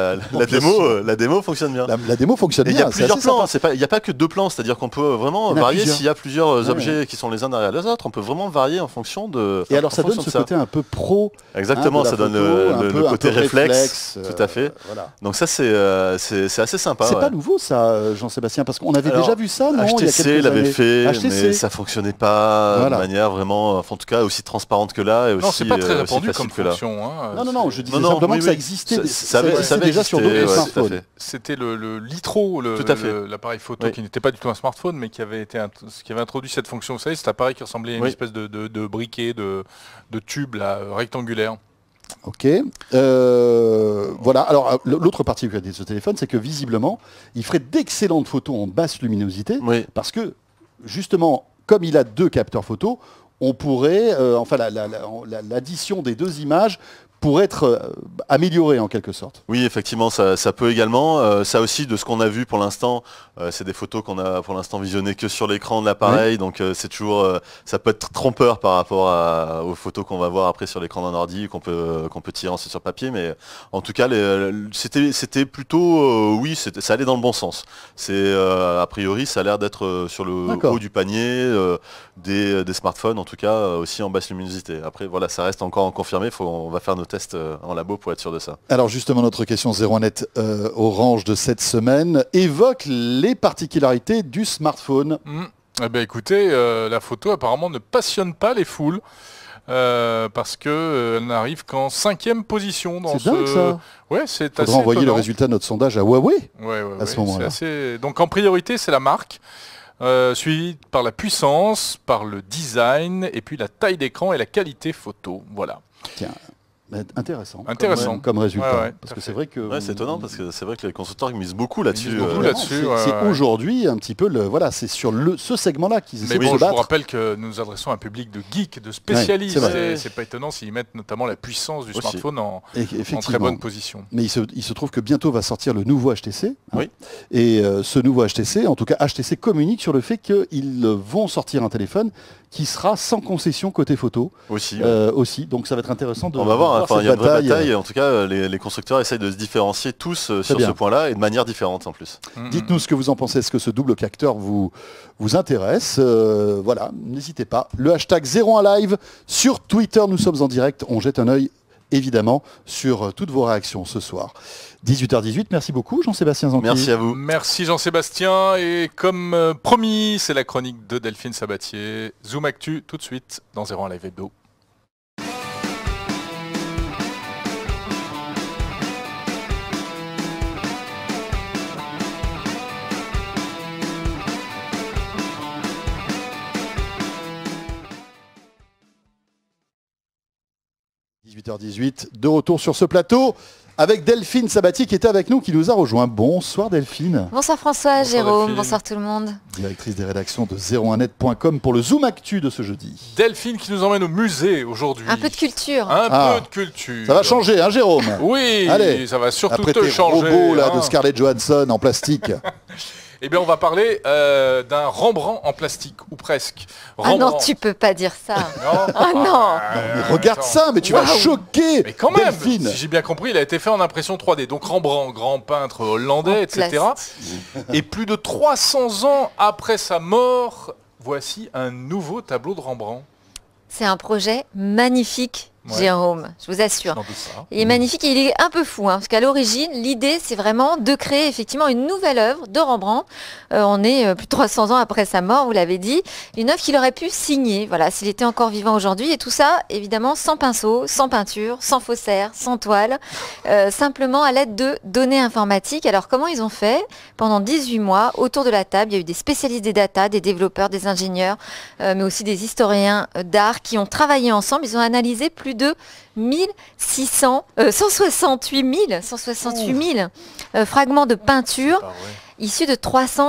Speaker 3: la démo fonctionne bien.
Speaker 1: La démo fonctionne
Speaker 3: Et il y
Speaker 1: bien.
Speaker 3: a
Speaker 1: c'est
Speaker 3: plusieurs
Speaker 1: assez
Speaker 3: plans,
Speaker 1: sympa.
Speaker 3: il n'y a pas que 2 plans, c'est-à-dire qu'on peut vraiment
Speaker 1: Il y en a
Speaker 3: varier
Speaker 1: plusieurs.
Speaker 3: s'il y a plusieurs
Speaker 1: Ouais.
Speaker 3: objets qui sont les uns derrière les autres, on peut vraiment varier en fonction de...
Speaker 1: Et alors,
Speaker 3: en
Speaker 1: ça donne
Speaker 3: fonction
Speaker 1: ce
Speaker 3: de
Speaker 1: côté un peu pro.
Speaker 3: Exactement,
Speaker 1: de la
Speaker 3: ça donne
Speaker 1: photo,
Speaker 3: le côté
Speaker 1: un peu
Speaker 3: réflexe, tout à fait.
Speaker 1: Voilà.
Speaker 3: Donc ça, c'est assez sympa.
Speaker 1: C'est
Speaker 3: ouais.
Speaker 1: pas nouveau ça, Jean-Sébastien, parce qu'on avait
Speaker 3: Alors,
Speaker 1: déjà vu ça, non? Il y a
Speaker 3: HTC
Speaker 1: quelques
Speaker 3: l'avait
Speaker 1: années.
Speaker 3: fait,
Speaker 1: HTC.
Speaker 3: mais ça fonctionnait pas
Speaker 1: Voilà.
Speaker 3: de manière vraiment, enfin, en tout cas aussi transparente que là et aussi,
Speaker 2: Non, c'est pas très
Speaker 3: aussi
Speaker 2: répandu
Speaker 3: facile
Speaker 2: comme
Speaker 3: que là.
Speaker 2: fonction. Hein.
Speaker 1: Non, je disais
Speaker 3: Non,
Speaker 1: simplement
Speaker 3: oui,
Speaker 1: que ça
Speaker 3: oui.
Speaker 1: existait,
Speaker 3: Ça avait
Speaker 1: existait déjà sur
Speaker 3: existé,
Speaker 1: d'autres
Speaker 3: ouais, tout à
Speaker 1: smartphones.
Speaker 3: fait.
Speaker 2: C'était le Litro,
Speaker 3: Tout à fait.
Speaker 2: l'appareil photo
Speaker 3: Oui.
Speaker 2: qui n'était pas du tout un smartphone, mais qui avait introduit cette fonction. Vous savez, cet appareil qui ressemblait à une
Speaker 3: Oui.
Speaker 2: espèce de briquet, de tube là, rectangulaire.
Speaker 1: Ok. Voilà. Alors, l'autre particularité de ce téléphone, c'est que visiblement, il ferait d'excellentes photos en basse luminosité,
Speaker 3: Oui.
Speaker 1: parce que, justement, comme il a 2 capteurs photo, on pourrait, enfin, l'addition des 2 images pour être améliorée en quelque sorte.
Speaker 3: Oui, effectivement, ça peut également. Ça aussi, de ce qu'on a vu pour l'instant, c'est des photos qu'on a pour l'instant visionnées que sur l'écran de l'appareil, donc c'est toujours, ça peut être trompeur par rapport aux photos qu'on va voir après sur l'écran d'un ordi, qu'on peut tirer ensuite sur papier, mais en tout cas, c'était plutôt, oui, ça allait dans le bon sens. C'est a priori, ça a l'air d'être sur le
Speaker 1: D'accord.
Speaker 3: haut du panier des smartphones, en tout cas aussi en basse luminosité. Après, voilà, ça reste encore à confirmer. On va faire nos tests en labo pour être sûr de ça.
Speaker 1: Alors justement, notre question 01net Orange de cette semaine évoque les particularités du smartphone.
Speaker 2: Eh ben, écoutez, la photo apparemment ne passionne pas les foules. Parce que elle n'arrive qu'en 5e position dans
Speaker 1: C'est dingue ça.
Speaker 2: Ouais, c'est
Speaker 1: Faudra
Speaker 2: assez
Speaker 1: envoyer le
Speaker 2: étonnant.
Speaker 1: résultat de notre sondage à Huawei.
Speaker 2: Ouais,
Speaker 1: à ce moment-là.
Speaker 2: Donc en priorité, c'est la marque, suivie par la puissance, par le design, et puis la taille d'écran et la qualité photo. Voilà.
Speaker 1: Tiens, intéressant.
Speaker 2: Intéressant.
Speaker 1: Comme résultat.
Speaker 2: Ouais,
Speaker 1: parce
Speaker 2: tout
Speaker 1: que
Speaker 2: à
Speaker 1: c'est
Speaker 2: fait.
Speaker 1: vrai que...
Speaker 3: Ouais, c'est étonnant parce que c'est vrai que les constructeurs misent beaucoup là-dessus.
Speaker 2: Ils misent beaucoup
Speaker 1: Vraiment,
Speaker 2: là-dessus,
Speaker 1: c'est
Speaker 2: ouais.
Speaker 1: aujourd'hui un petit peu voilà, c'est sur ce segment-là qu'ils essaient
Speaker 2: Mais
Speaker 1: de
Speaker 2: bon,
Speaker 1: se
Speaker 2: je vous
Speaker 1: battre.
Speaker 2: rappelle que nous nous adressons à un public de geeks, de spécialistes.
Speaker 1: c'est vrai.
Speaker 2: Et c'est pas étonnant s'ils mettent notamment la puissance du
Speaker 3: Aussi.
Speaker 2: smartphone en
Speaker 1: Effectivement.
Speaker 2: très bonne position.
Speaker 1: Mais il se trouve que bientôt va sortir le nouveau HTC. hein.
Speaker 3: Oui.
Speaker 1: Et ce nouveau HTC, en tout cas HTC communique sur le fait qu'ils vont sortir un téléphone qui sera sans concession côté photo
Speaker 3: Aussi.
Speaker 1: aussi. Donc ça va être intéressant de
Speaker 3: On va voir, enfin,
Speaker 1: cette
Speaker 3: il y a une vraie
Speaker 1: bataille.
Speaker 3: bataille. En tout cas, les constructeurs essayent de se différencier tous sur
Speaker 1: bien.
Speaker 3: ce point-là et de manière différente en plus.
Speaker 1: Dites-nous ce que vous en pensez. Est-ce que ce double capteur vous intéresse? Voilà, n'hésitez pas. Le hashtag 01live sur Twitter. Nous sommes en direct. On jette un œil évidemment sur toutes vos réactions ce soir. 18h18. Merci beaucoup Jean-Sébastien Zanqui.
Speaker 3: Merci à vous.
Speaker 2: Merci Jean-Sébastien. Et comme promis, c'est la chronique de Delphine Sabatier. Zoom Actu tout de suite dans 01 Live Hebdo.
Speaker 1: – 18h18, de retour sur ce plateau avec Delphine Sabatier qui était avec nous, qui nous a rejoint. Bonsoir Delphine.
Speaker 6: Bonsoir François, Jérôme,
Speaker 2: Delphine.
Speaker 6: bonsoir tout le monde.
Speaker 1: Directrice des rédactions de 01net.com pour le Zoom Actu de ce jeudi.
Speaker 2: Delphine qui nous emmène au musée aujourd'hui.
Speaker 6: Un peu de culture.
Speaker 2: Un peu de culture.
Speaker 1: Ça va changer, hein Jérôme?
Speaker 2: Oui,
Speaker 1: Allez,
Speaker 2: ça va surtout
Speaker 1: après
Speaker 2: te
Speaker 1: tes
Speaker 2: changer.
Speaker 1: robots là,
Speaker 2: hein.
Speaker 1: de Scarlett Johansson en plastique.
Speaker 2: Eh bien, on va parler d'un Rembrandt en plastique, ou presque.
Speaker 6: Ah non, tu peux pas dire ça.
Speaker 2: Non.
Speaker 6: Ah non.
Speaker 1: Mais regarde
Speaker 2: attends.
Speaker 1: ça, mais tu vas
Speaker 6: Waouh.
Speaker 1: choquer
Speaker 2: Mais quand même,
Speaker 1: Delphine.
Speaker 2: si j'ai bien compris, il a été fait en impression 3D. Donc Rembrandt, grand peintre hollandais,
Speaker 6: En
Speaker 2: etc.
Speaker 6: plastique.
Speaker 2: Et plus de 300 ans après sa mort, voici un nouveau tableau de Rembrandt.
Speaker 6: C'est un projet magnifique,
Speaker 2: Ouais.
Speaker 6: Jérôme, je vous assure.
Speaker 2: J'en doute pas.
Speaker 6: Il est magnifique et il est un peu fou, hein, parce qu'à l'origine, l'idée, c'est vraiment de créer effectivement une nouvelle œuvre de Rembrandt. On est plus de 300 ans après sa mort, vous l'avez dit. Une œuvre qu'il aurait pu signer, voilà, s'il était encore vivant aujourd'hui. Et tout ça, évidemment, sans pinceau, sans peinture, sans faussaire, sans toile, simplement à l'aide de données informatiques. Alors, comment ils ont fait? Pendant 18 mois, autour de la table, il y a eu des spécialistes des data, des développeurs, des ingénieurs, mais aussi des historiens d'art qui ont travaillé ensemble. Ils ont analysé plus de 168 000 fragments de peinture.
Speaker 2: Ah ouais.
Speaker 6: issu de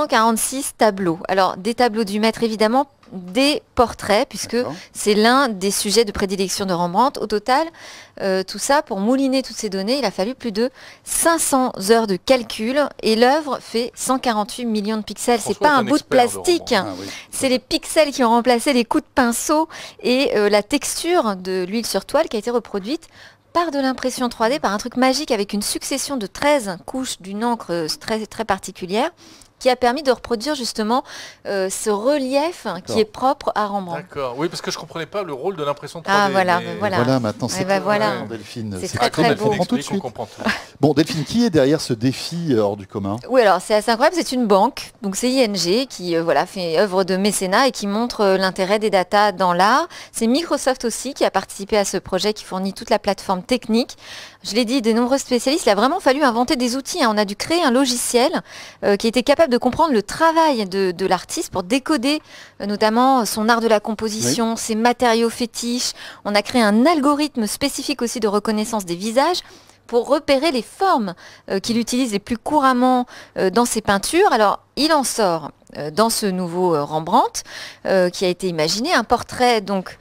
Speaker 6: 346 tableaux. Alors, des tableaux du maître, évidemment, des portraits, puisque c'est l'un des sujets de prédilection de Rembrandt. Au total, tout ça, pour mouliner toutes ces données, il a fallu plus de 500 heures de calcul, et l'œuvre fait 148 millions de pixels. C'est pas un bout de plastique, c'est les pixels qui ont remplacé les coups de pinceau et la texture de l'huile sur toile qui a été reproduite par de l'impression 3D, par un truc magique avec une succession de 13 couches d'une encre très, très particulière, qui a permis de reproduire justement ce relief qui est propre à Rembrandt.
Speaker 2: D'accord, oui, parce que je ne comprenais pas le rôle de l'impression 3D.
Speaker 6: Ah voilà,
Speaker 2: mais...
Speaker 1: voilà, maintenant c'est
Speaker 6: voilà.
Speaker 1: Delphine.
Speaker 6: C'est très très beau.
Speaker 1: Tout de suite. Bon, Delphine, qui est derrière ce défi hors du commun?
Speaker 6: Oui, alors c'est assez incroyable, c'est une banque, donc c'est ING qui voilà, fait œuvre de mécénat et qui montre l'intérêt des datas dans l'art. C'est Microsoft aussi qui a participé à ce projet, qui fournit toute la plateforme technique. Je l'ai dit, de nombreux spécialistes, il a vraiment fallu inventer des outils. On a dû créer un logiciel qui était capable de comprendre le travail de l'artiste pour décoder notamment son art de la composition, ses matériaux fétiches. On a créé un algorithme spécifique aussi de reconnaissance des visages pour repérer les formes qu'il utilise les plus couramment dans ses peintures. Alors, il en sort dans ce nouveau Rembrandt qui a été imaginé, un portrait donc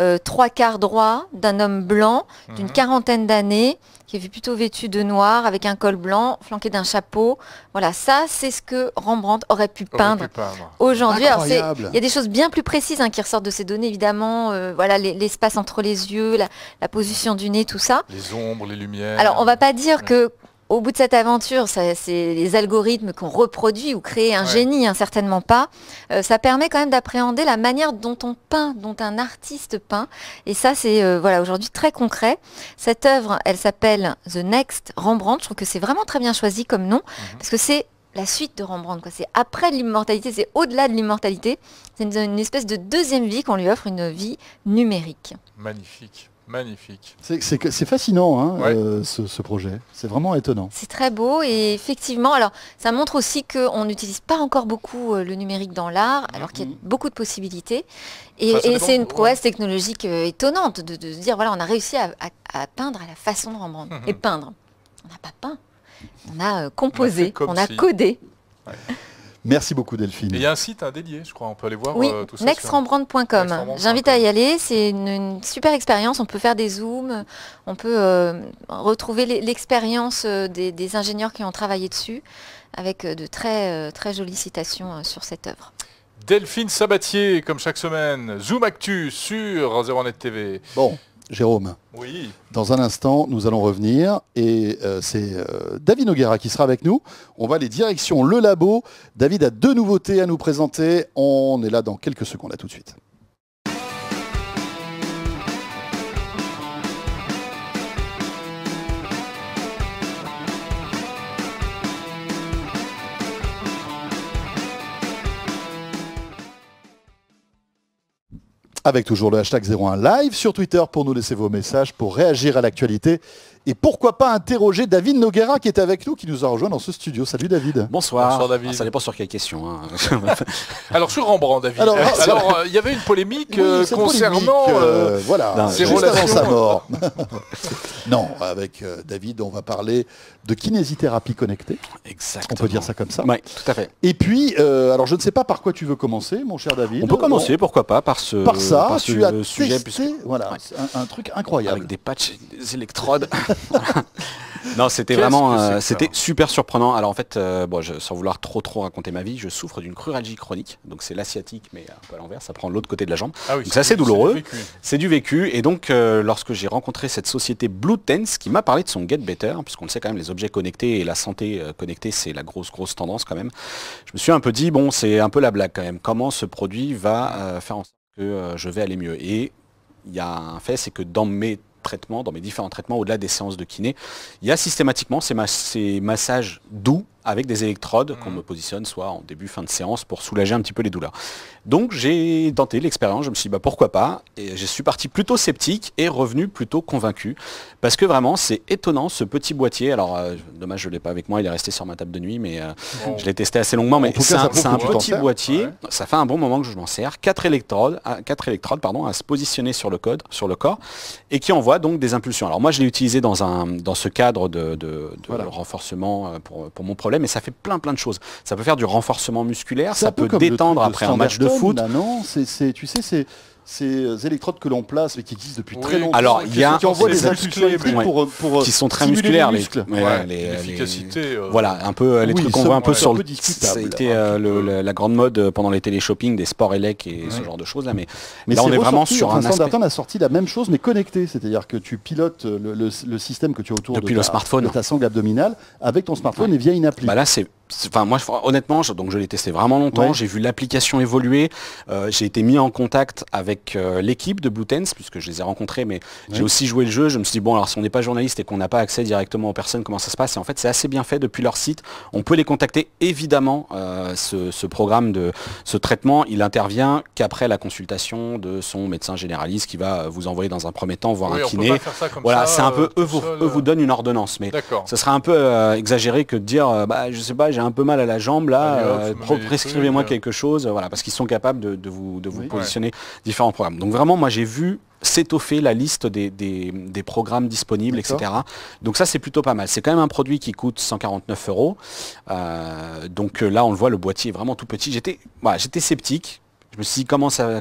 Speaker 6: 3/4 droit d'un homme blanc d'une quarantaine d'années, qui est plutôt vêtu de noir avec un col blanc flanqué d'un chapeau. Voilà, ça c'est ce que Rembrandt aurait pu peindre aujourd'hui. Alors il y a des choses bien plus précises qui ressortent de ces données, évidemment. Voilà, l'espace entre les yeux, la position du nez, tout ça.
Speaker 2: Les ombres, les lumières.
Speaker 6: Alors on va pas dire que au bout de cette aventure, c'est les algorithmes qu'on reproduit ou crée un génie, certainement pas. Ça permet quand même d'appréhender la manière dont on peint, dont un artiste peint. Et ça, c'est voilà, aujourd'hui très concret. Cette œuvre, elle s'appelle The Next Rembrandt. Je trouve que c'est vraiment très bien choisi comme nom, parce que c'est la suite de Rembrandt, quoi. C'est après l'immortalité, c'est au-delà de l'immortalité. C'est une espèce de deuxième vie qu'on lui offre, une vie numérique.
Speaker 2: Magnifique. Magnifique.
Speaker 1: C'est fascinant ce projet, c'est vraiment étonnant.
Speaker 6: C'est très beau et effectivement, alors ça montre aussi qu'on n'utilise pas encore beaucoup le numérique dans l'art, alors qu'il y a beaucoup de possibilités. Et c'est une prouesse technologique étonnante de se dire, voilà, on a réussi à peindre à la façon de Rembrandt. Et peindre, on n'a pas peint, on a composé, on a codé.
Speaker 2: Ouais.
Speaker 1: Merci beaucoup Delphine.
Speaker 2: Et il y a un site dédié, je crois, on peut aller voir tout ça.
Speaker 6: nextrembrandt.com. J'invite à y aller, c'est une super expérience, on peut faire des zooms, on peut retrouver l'expérience des ingénieurs qui ont travaillé dessus, avec de très, très jolies citations sur cette œuvre.
Speaker 2: Delphine Sabatier, comme chaque semaine, Zoom Actu sur 01net TV.
Speaker 1: Bon, Jérôme, dans un instant, nous allons revenir et c'est David Noguera qui sera avec nous. On va aller direction le labo. David a 2 nouveautés à nous présenter. On est là dans quelques secondes. À tout de suite. Avec toujours le hashtag 01 live sur Twitter pour nous laisser vos messages, pour réagir à l'actualité. Et pourquoi pas interroger David Noguera qui est avec nous, qui nous a rejoint dans ce studio. Salut David.
Speaker 7: Bonsoir.
Speaker 2: Bonsoir David.
Speaker 7: Ah, ça dépend sur quelle question.
Speaker 2: Alors sur Rembrandt, David. Alors il y avait une polémique concernant
Speaker 1: voilà,
Speaker 2: ses relations.
Speaker 1: Sa mort. Non, avec David, on va parler de kinésithérapie connectée.
Speaker 7: Exactement.
Speaker 1: On peut dire ça comme ça.
Speaker 7: Oui, tout à fait.
Speaker 1: Et puis, alors je ne sais pas par quoi tu veux commencer, mon cher David.
Speaker 7: On peut commencer, pourquoi pas, par ce
Speaker 1: tu as
Speaker 7: sujet.
Speaker 1: Testé, voilà, un truc incroyable.
Speaker 7: Avec des patchs, des électrodes. Non, c'était vraiment, c'était super surprenant. Alors en fait, sans vouloir trop raconter ma vie, je souffre d'une cruralgie chronique. Donc c'est l'asiatique, mais un peu à l'envers, ça prend l'autre côté de la jambe.
Speaker 2: Ah oui,
Speaker 7: c'est assez douloureux. C'est du vécu. Et donc lorsque j'ai rencontré cette société Bluetooth qui m'a parlé de son Get Better, puisqu'on le sait quand même, les objets connectés et la santé connectée, c'est la grosse tendance quand même. Je me suis un peu dit, bon, c'est un peu la blague quand même. Comment ce produit va faire en sorte que je vais aller mieux? Et il y a un fait, c'est que dans mes différents traitements, au-delà des séances de kiné, il y a systématiquement ces massages doux avec des électrodes qu'on me positionne soit en début, fin de séance pour soulager un petit peu les douleurs. Donc j'ai tenté l'expérience, je me suis dit pourquoi pas, et je suis parti plutôt sceptique et revenu plutôt convaincu, parce que vraiment c'est étonnant ce petit boîtier. Alors dommage je ne l'ai pas avec moi, il est resté sur ma table de nuit, mais je l'ai testé assez longuement, mais c'est un petit boîtier, ça fait un bon moment que je m'en sers, 4 électrodes à se positionner sur le corps, et qui envoient donc des impulsions. Alors moi je l'ai utilisé dans ce cadre de renforcement pour mon problème mollet, mais ça fait plein de choses. Ça peut faire du renforcement musculaire,
Speaker 1: C'est
Speaker 7: ça
Speaker 1: un peu
Speaker 7: peut
Speaker 1: comme le
Speaker 7: détendre
Speaker 1: truc
Speaker 7: après un match de
Speaker 1: Sanderson,
Speaker 7: foot.
Speaker 1: là, non, tu sais, c'est ces électrodes que l'on place mais qui existent depuis
Speaker 2: Oui.
Speaker 1: très longtemps.
Speaker 7: Alors, il y a-
Speaker 1: qui envoient
Speaker 2: c'est
Speaker 1: des
Speaker 2: musclé,
Speaker 1: impulsions électriques
Speaker 7: mais-
Speaker 1: pour
Speaker 7: qui sont très
Speaker 1: stimuler
Speaker 7: musculaires,
Speaker 1: les muscles.
Speaker 2: l'efficacité.
Speaker 7: Voilà, un peu les
Speaker 1: Oui,
Speaker 7: trucs qu'on
Speaker 1: ça,
Speaker 7: voit un peu
Speaker 1: ouais,
Speaker 7: sur
Speaker 1: un peu
Speaker 7: le...
Speaker 1: discutable,
Speaker 7: Ça a été
Speaker 1: un
Speaker 7: la grande mode pendant les téléshopping, des sports élec et ce genre de choses là, mais
Speaker 1: Mais
Speaker 7: là on
Speaker 1: c'est
Speaker 7: est vraiment
Speaker 1: ressorti,
Speaker 7: sur
Speaker 1: enfin,
Speaker 7: un aspect
Speaker 1: Sanderson a sorti la même chose mais connecté, c'est-à-dire que tu pilotes le système que tu as autour
Speaker 7: Depuis
Speaker 1: de
Speaker 7: le smartphone.
Speaker 1: de ta sangle abdominale avec ton smartphone et via une appli.
Speaker 7: Bah là enfin moi honnêtement donc je l'ai testé vraiment longtemps,
Speaker 1: Ouais.
Speaker 7: j'ai vu l'application évoluer, j'ai été mis en contact avec l'équipe de Bluetooth puisque je les ai rencontrés, mais j'ai aussi joué le jeu. Je me suis dit bon, alors si on n'est pas journaliste et qu'on n'a pas accès directement aux personnes, comment ça se passe? Et en fait c'est assez bien fait depuis leur site, on peut les contacter. Évidemment ce programme ce traitement il intervient qu'après la consultation de son médecin généraliste qui va vous envoyer dans un premier temps voir
Speaker 2: Oui,
Speaker 7: un
Speaker 2: on peut
Speaker 7: kiné.
Speaker 2: pas faire ça comme
Speaker 7: Voilà,
Speaker 2: ça,
Speaker 7: c'est un peu
Speaker 2: tout
Speaker 7: eux
Speaker 2: seul,
Speaker 7: vous donnent une ordonnance, mais
Speaker 2: D'accord.
Speaker 7: ça serait un peu exagéré que de dire bah je sais pas, j'ai un peu mal à la jambe là,
Speaker 2: Allez, hop, je me mets des
Speaker 7: prescrivez-moi
Speaker 2: trucs,
Speaker 7: quelque chose, voilà, parce qu'ils sont capables de vous
Speaker 1: Oui.
Speaker 7: positionner différents programmes. Donc vraiment moi j'ai vu s'étoffer la liste des programmes disponibles,
Speaker 1: D'accord.
Speaker 7: etc. Donc ça c'est plutôt pas mal. C'est quand même un produit qui coûte 149 €. Donc là on le voit, le boîtier est vraiment tout petit. J'étais sceptique. Je me suis dit comment ce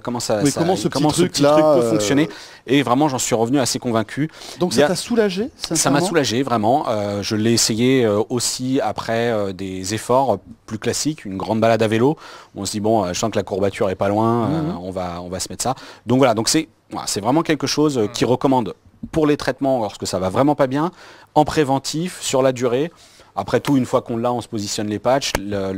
Speaker 7: petit truc peut fonctionner, et vraiment j'en suis revenu assez convaincu.
Speaker 1: Donc ça t'a soulagé?
Speaker 7: Ça m'a soulagé vraiment. Je l'ai essayé aussi après des efforts plus classiques, une grande balade à vélo. On se dit bon, je sens que la courbature est pas loin, on va se mettre ça. Donc voilà, donc c'est vraiment quelque chose qui recommande pour les traitements lorsque ça va vraiment pas bien, en préventif, sur la durée. Après tout, une fois qu'on l'a, on se positionne les patchs.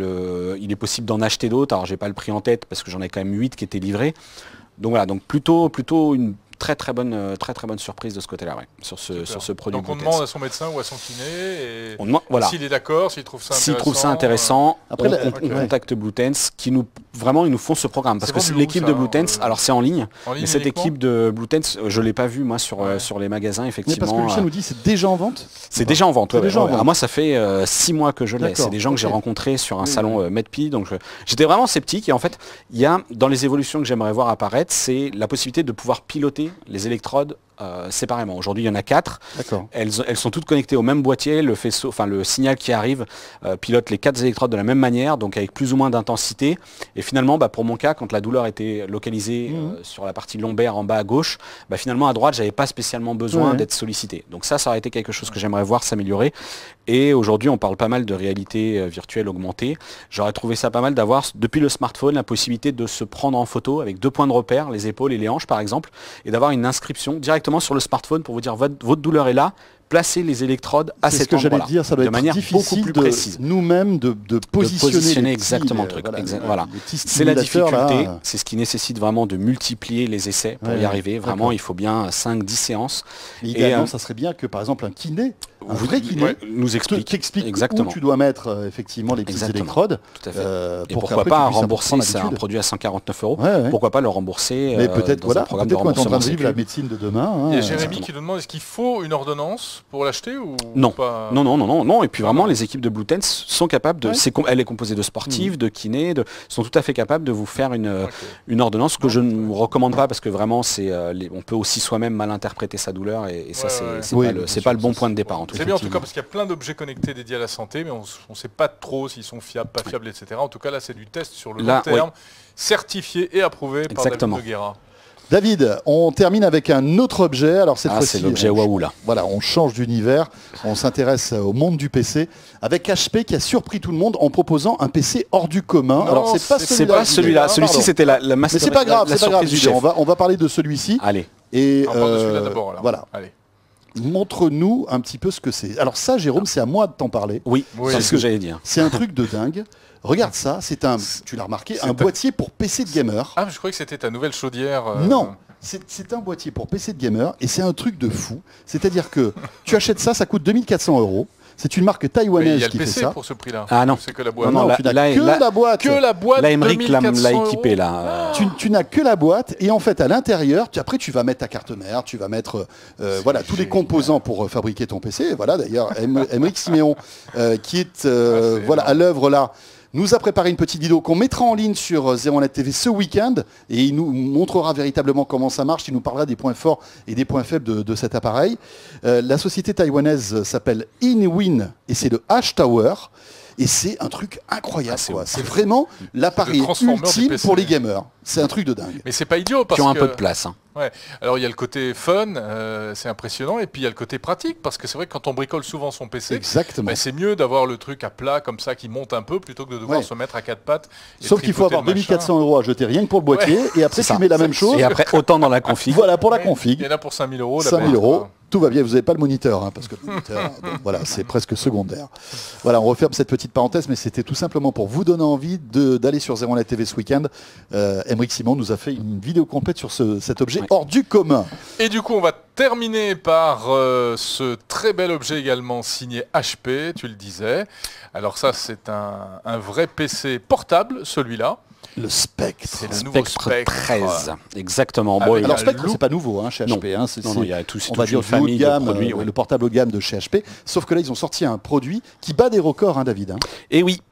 Speaker 7: Il est possible d'en acheter d'autres. Alors j'ai pas le prix en tête parce que j'en ai quand même 8 qui étaient livrés. Donc voilà, donc plutôt une très bonne surprise de ce côté-là, ouais, sur ce produit.
Speaker 2: Donc on demande à son médecin ou à son kiné et
Speaker 7: on demande, voilà.
Speaker 2: s'il est d'accord, s'il trouve ça intéressant.
Speaker 7: S'il trouve ça intéressant,
Speaker 1: Après,
Speaker 7: on contacte Bluetooth qui ils nous font ce programme. Parce que
Speaker 2: vendu
Speaker 7: l'équipe
Speaker 2: où,
Speaker 7: de
Speaker 2: ça,
Speaker 7: Bluetooth, alors c'est en ligne, mais cette
Speaker 2: uniquement
Speaker 7: équipe de Bluetooth, je l'ai pas vu moi sur les magasins,
Speaker 1: Mais
Speaker 7: effectivement.
Speaker 1: parce que Lucien nous dit c'est déjà en vente.
Speaker 7: C'est déjà en vente.
Speaker 1: C'est déjà en vente.
Speaker 7: Ah, moi ça fait 6 mois que je l'ai.
Speaker 1: D'accord,
Speaker 7: C'est des gens que j'ai
Speaker 1: ok.
Speaker 7: rencontrés sur un salon Medpi. Donc j'étais vraiment sceptique. Et en fait, il y a dans les évolutions que j'aimerais voir apparaître, c'est la possibilité de pouvoir piloter les électrodes séparément. Aujourd'hui, il y en a 4.
Speaker 1: D'accord.
Speaker 7: Elles sont toutes connectées au même boîtier. Le signal qui arrive pilote les 4 électrodes de la même manière, donc avec plus ou moins d'intensité. Et finalement, pour mon cas, quand la douleur était localisée sur la partie lombaire en bas à gauche, finalement à droite, j'avais pas spécialement besoin d'être sollicité. Donc ça aurait été quelque chose que j'aimerais voir s'améliorer. Et aujourd'hui, on parle pas mal de réalité virtuelle augmentée. J'aurais trouvé ça pas mal d'avoir, depuis le smartphone, la possibilité de se prendre en photo avec 2 points de repère, les épaules et les hanches par exemple, et d'avoir une inscription directement sur le smartphone pour vous dire votre douleur est là, placez les électrodes à
Speaker 1: C'est
Speaker 7: cet
Speaker 1: ce que j'allais
Speaker 7: endroit-là,
Speaker 1: dire, ça doit
Speaker 7: de
Speaker 1: être
Speaker 7: manière beaucoup
Speaker 1: difficile
Speaker 7: plus précise.
Speaker 1: nous-mêmes de positionner les petits,
Speaker 7: exactement le truc. Voilà.
Speaker 1: les petits
Speaker 7: C'est la
Speaker 1: stimulateurs,
Speaker 7: difficulté,
Speaker 1: là.
Speaker 7: c'est ce qui nécessite vraiment de multiplier les essais pour y arriver. Vraiment, il faut bien 5-10 séances.
Speaker 1: Et idéalement, ça serait bien que par exemple un kiné, un vrai kiné,
Speaker 7: nous explique
Speaker 1: t'explique
Speaker 7: exactement
Speaker 1: où tu dois mettre effectivement les petites
Speaker 7: Exactement.
Speaker 1: électrodes.
Speaker 7: Tout à fait. Et
Speaker 1: pour
Speaker 7: pourquoi
Speaker 1: qu'après,
Speaker 7: pas
Speaker 1: tu puisses
Speaker 7: rembourser,
Speaker 1: prendre
Speaker 7: c'est un
Speaker 1: l'habitude.
Speaker 7: produit à 149 €.
Speaker 1: Ouais, ouais.
Speaker 7: Pourquoi pas le rembourser
Speaker 1: Mais peut-être
Speaker 7: dans un programme de
Speaker 1: peut-être qu'on est en train
Speaker 7: remboursement
Speaker 1: de vivre
Speaker 7: sécu.
Speaker 1: la médecine de demain. hein.
Speaker 2: Il y a Jérémy qui nous demande est-ce qu'il faut une ordonnance pour l'acheter ou
Speaker 7: Non.
Speaker 2: pas?
Speaker 7: Non. Et puis vraiment, les équipes de Bluetooth sont capables de.
Speaker 1: Ouais.
Speaker 7: Elle est composée de sportifs, de kinés, sont tout à fait capables de vous faire une ordonnance que je ne vous recommande pas parce que vraiment, on peut aussi soi-même mal interpréter sa douleur et ça, c'est
Speaker 1: Oui,
Speaker 7: pas
Speaker 1: bien
Speaker 7: c'est
Speaker 1: sûr,
Speaker 7: pas le bon
Speaker 1: ça,
Speaker 7: point de départ en tout cas.
Speaker 2: C'est bien en tout cas parce qu'il y a plein d'objets connectés dédiés à la santé, mais on ne sait pas trop s'ils sont fiables, pas fiables, etc. En tout cas, là, c'est du test sur le long terme, certifié et approuvé par
Speaker 7: Exactement.
Speaker 2: David Noguera.
Speaker 1: David, on termine avec un autre objet. Alors cette fois-ci,
Speaker 7: c'est l'objet Wahoo là.
Speaker 1: Voilà, on change d'univers, on s'intéresse au monde du PC avec HP qui a surpris tout le monde en proposant un PC hors du commun.
Speaker 2: Non,
Speaker 1: Alors c'est pas
Speaker 7: C'est pas celui-là. Celui-ci,
Speaker 1: pardon.
Speaker 7: c'était la
Speaker 1: Mais
Speaker 7: master.
Speaker 1: c'est pas grave,
Speaker 7: la
Speaker 1: c'est pas grave.
Speaker 7: surprise du
Speaker 1: Julien.
Speaker 7: chef.
Speaker 1: On va parler de celui-ci.
Speaker 7: Allez.
Speaker 1: Et
Speaker 2: On parle de celui-là d'abord. alors.
Speaker 1: voilà.
Speaker 2: Allez.
Speaker 1: Montre-nous un petit peu ce que c'est. Alors ça, Jérôme, c'est à moi de t'en parler.
Speaker 7: Oui,
Speaker 2: Oui.
Speaker 7: c'est ce que j'allais dire.
Speaker 1: C'est un truc de dingue. Regarde ça, tu l'as remarqué, un
Speaker 2: un-
Speaker 1: boîtier pour PC de gamer.
Speaker 2: Ah, je croyais que c'était ta nouvelle chaudière.
Speaker 1: Non, c'est un boîtier pour PC de gamer et c'est un truc de fou. C'est-à-dire que tu achètes ça, ça coûte 2400 €. C'est une marque
Speaker 2: Mais il
Speaker 1: taïwanaise
Speaker 2: y a le
Speaker 1: qui fait
Speaker 2: PC
Speaker 1: ça.
Speaker 2: pour ce prix-là.
Speaker 7: Ah non.
Speaker 2: C'est que la boîte.
Speaker 7: Non,
Speaker 1: tu n'as
Speaker 7: là,
Speaker 1: que
Speaker 7: là-
Speaker 1: la boîte.
Speaker 2: Que la boîte.
Speaker 7: Là, Emmerich l'a
Speaker 2: 2400
Speaker 7: équipé
Speaker 2: €.
Speaker 7: là.
Speaker 1: Tu n'as que la boîte et en fait à l'intérieur, après tu vas mettre ta carte mère, tu vas mettre voilà tous les composants pour fabriquer ton PC. Voilà d'ailleurs Emmerich Siméon qui est voilà à l'œuvre là. Nous a préparé une petite vidéo qu'on mettra en ligne sur 01net TV ce week-end et il nous montrera véritablement comment ça marche. Il nous parlera des points forts et des points faibles de cet appareil. La société taïwanaise s'appelle Inwin et c'est le H Tower. et c'est un truc incroyable.
Speaker 7: Ah, c'est
Speaker 1: quoi.
Speaker 7: ouf.
Speaker 1: C'est vraiment l'appareil
Speaker 2: Le transformeur du
Speaker 1: ultime
Speaker 2: PC.
Speaker 1: pour les gamers. C'est un truc de dingue.
Speaker 2: Mais c'est pas idiot parce
Speaker 7: Qui ont un
Speaker 2: que...
Speaker 7: peu de place. Hein.
Speaker 2: Ouais. Alors il y a le côté fun, c'est impressionnant, et puis il y a le côté pratique, parce que c'est vrai que quand on bricole souvent son PC,
Speaker 1: Exactement.
Speaker 2: c'est mieux d'avoir le truc à plat comme ça qui monte un peu plutôt que de devoir
Speaker 1: Ouais.
Speaker 2: se mettre à quatre pattes. Et
Speaker 1: Sauf qu'il faut
Speaker 2: tripoter
Speaker 1: avoir
Speaker 2: le machin.
Speaker 1: 2400 € à jeter rien que pour le boîtier, et après
Speaker 7: C'est ça.
Speaker 1: tu mets la même chose.
Speaker 7: Et après, autant dans la config.
Speaker 1: Voilà pour la
Speaker 2: Ouais.
Speaker 1: config.
Speaker 2: Il y en a pour 5000 €.
Speaker 1: 5000 €, tout va bien, vous n'avez pas le moniteur, hein, parce que le moniteur, donc voilà, c'est presque secondaire. Voilà, on referme cette petite parenthèse, mais c'était tout simplement pour vous donner envie d'aller sur Zero Net TV ce week-end. Aymeric Simon nous a fait une vidéo complète sur cet objet hors du commun.
Speaker 2: Et du coup, on va terminer par ce très bel objet également signé HP, tu le disais. Alors ça, c'est un vrai PC portable, celui-là.
Speaker 1: Le Spectre.
Speaker 2: C'est le nouveau Spectre
Speaker 7: 13, exactement.
Speaker 2: Avec
Speaker 7: Bon,
Speaker 2: un
Speaker 1: Alors Spectre,
Speaker 2: loup.
Speaker 1: c'est pas nouveau hein, chez
Speaker 7: Non.
Speaker 1: HP. Hein,
Speaker 7: Non, il y a tout,
Speaker 1: on va
Speaker 7: toute
Speaker 1: dire
Speaker 7: une
Speaker 1: du haut de
Speaker 7: famille
Speaker 1: gamme,
Speaker 7: de produits. Ouais.
Speaker 1: le portable haut de gamme de chez HP. Sauf que là, ils ont sorti un produit qui bat des records, hein, David. Hein.
Speaker 7: Et oui,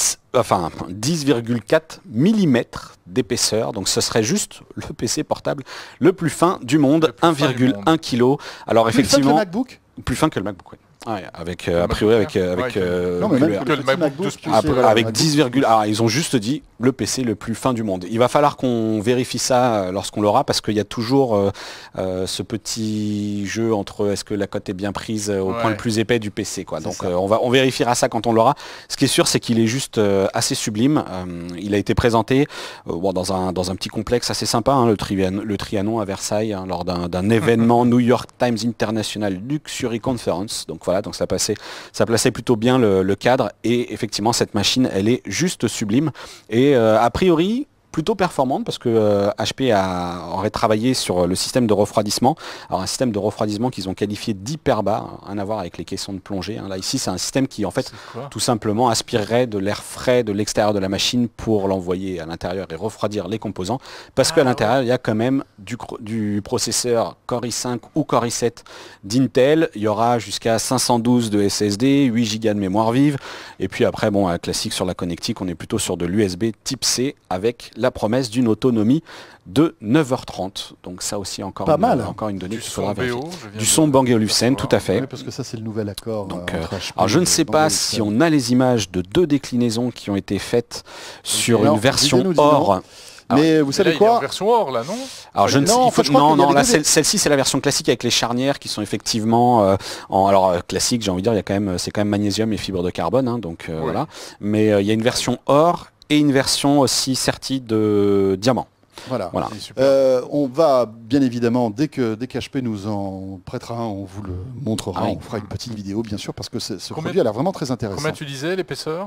Speaker 7: 10,4 mm d'épaisseur. Donc ce serait juste le PC portable le plus fin du monde,
Speaker 2: Le plus fin du
Speaker 7: 1,1 kg. Alors
Speaker 1: Plus fin que le
Speaker 7: effectivement,
Speaker 1: MacBook.
Speaker 7: plus fin que le MacBook. Ouais. Ouais, avec
Speaker 2: Le
Speaker 7: a priori
Speaker 2: MacBook
Speaker 7: avec
Speaker 2: Air.
Speaker 1: Non, mais
Speaker 7: que
Speaker 1: même
Speaker 7: le-
Speaker 2: que le
Speaker 1: petit
Speaker 2: MacBook
Speaker 1: MacBook, tu
Speaker 2: Ah,
Speaker 1: sais,
Speaker 2: peu-
Speaker 1: voilà,
Speaker 7: avec
Speaker 1: MacBook.
Speaker 7: 10, alors ils ont juste dit le PC le plus fin du monde. Il va falloir qu'on vérifie ça lorsqu'on l'aura parce qu'il y a toujours ce petit jeu entre est-ce que la cote est bien prise au
Speaker 2: Ouais.
Speaker 7: point le plus épais du PC quoi.
Speaker 1: C'est
Speaker 7: Donc
Speaker 1: ça.
Speaker 7: on vérifiera ça quand on l'aura. Ce qui est sûr c'est qu'il est juste assez sublime. Il a été présenté dans un petit complexe assez sympa, hein, le Trianon à Versailles, hein, lors d'un événement New York Times International Luxury Conference. Donc voilà, donc ça plaçait plutôt bien le cadre et effectivement cette machine elle est juste sublime et a priori plutôt performante parce que HP aurait travaillé sur le système de refroidissement. Alors un système de refroidissement qu'ils ont qualifié d'hyper bas, hein, rien à voir avec les caissons de plongée. Hein. Là ici c'est un système qui en fait
Speaker 2: C'est quoi
Speaker 7: tout simplement aspirerait de l'air frais de l'extérieur de la machine pour l'envoyer à l'intérieur et refroidir les composants parce qu'à l'intérieur il y a quand même du processeur Core i5 ou Core i7 d'Intel. Il y aura jusqu'à 512 de SSD, 8 Go de mémoire vive et puis après bon classique sur la connectique on est plutôt sur de l'USB type C avec la promesse d'une autonomie de 9h30. Donc ça aussi encore
Speaker 1: Pas mal.
Speaker 7: encore une donnée
Speaker 2: Du
Speaker 7: qu'il
Speaker 2: son
Speaker 7: faudra vérifier.
Speaker 2: BO, je viens
Speaker 7: Du
Speaker 2: de-
Speaker 7: son Bang & Olufsen, tout à fait.
Speaker 1: Oui, parce que ça c'est le nouvel accord.
Speaker 7: Donc,
Speaker 1: entre HP
Speaker 7: alors je ne
Speaker 1: et
Speaker 7: sais
Speaker 1: Bang
Speaker 7: pas
Speaker 1: &
Speaker 7: si
Speaker 1: Olufsen.
Speaker 7: on a les images de 2 déclinaisons qui ont été faites sur
Speaker 1: Non,
Speaker 7: une version
Speaker 1: Didier nous dit
Speaker 7: or.
Speaker 1: Mais vous
Speaker 2: Mais
Speaker 1: savez
Speaker 2: là, il est en
Speaker 1: quoi
Speaker 2: version or, là, non
Speaker 7: Alors je ne sais,
Speaker 1: Non, en fait, je crois qu'il y a les
Speaker 7: là
Speaker 1: deux
Speaker 7: celle-ci c'est la version classique avec les charnières qui sont effectivement classique, j'ai envie de dire, il y a quand même c'est quand même magnésium et fibre de carbone, hein, donc voilà. Mais il y a une version or et une version aussi sertie de diamant.
Speaker 1: Voilà.
Speaker 7: Voilà.
Speaker 2: C'est super.
Speaker 1: On va bien évidemment, dès qu'HP nous en prêtera un, on vous le montrera,
Speaker 7: Ah oui.
Speaker 1: on fera une petite vidéo bien sûr parce que ce
Speaker 2: Combien-
Speaker 1: produit a l'air vraiment très intéressant.
Speaker 2: Combien tu disais l'épaisseur